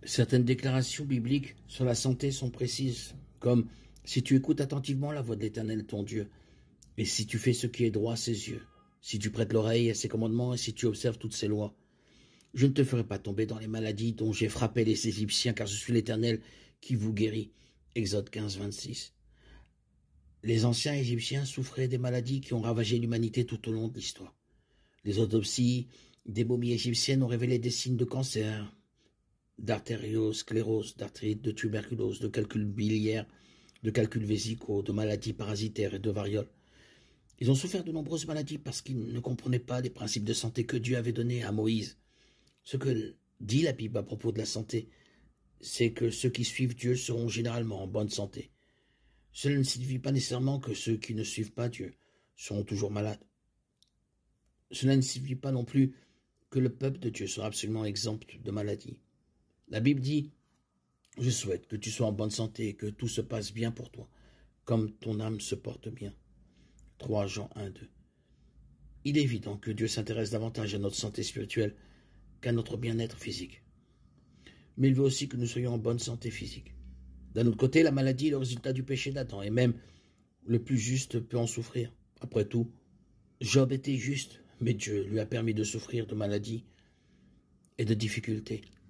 Certaines déclarations bibliques sur la santé sont précises, comme « Si tu écoutes attentivement la voix de l'Éternel ton Dieu, et si tu fais ce qui est droit à ses yeux, si tu prêtes l'oreille à ses commandements et si tu observes toutes ses lois, je ne te ferai pas tomber dans les maladies dont j'ai frappé les Égyptiens, car je suis l'Éternel qui vous guérit. » Exode 15, 26. Les anciens Égyptiens souffraient des maladies qui ont ravagé l'humanité tout au long de l'histoire. Les autopsies des momies égyptiennes ont révélé des signes de cancer, d'artériosclérose, d'arthrite, de tuberculose, de calculs biliaires, de calculs vésicaux, de maladies parasitaires et de variole. Ils ont souffert de nombreuses maladies parce qu'ils ne comprenaient pas les principes de santé que Dieu avait donnés à Moïse. Ce que dit la Bible à propos de la santé, c'est que ceux qui suivent Dieu seront généralement en bonne santé. Cela ne signifie pas nécessairement que ceux qui ne suivent pas Dieu seront toujours malades. Cela ne signifie pas non plus que le peuple de Dieu sera absolument exempt de maladies. La Bible dit « Je souhaite que tu sois en bonne santé et que tout se passe bien pour toi, comme ton âme se porte bien. » 3 Jean 1, 2. Il est évident que Dieu s'intéresse davantage à notre santé spirituelle qu'à notre bien-être physique. Mais il veut aussi que nous soyons en bonne santé physique. D'un autre côté, la maladie est le résultat du péché d'Adam, et même le plus juste peut en souffrir. Après tout, Job était juste, mais Dieu lui a permis de souffrir de maladies et de difficultés.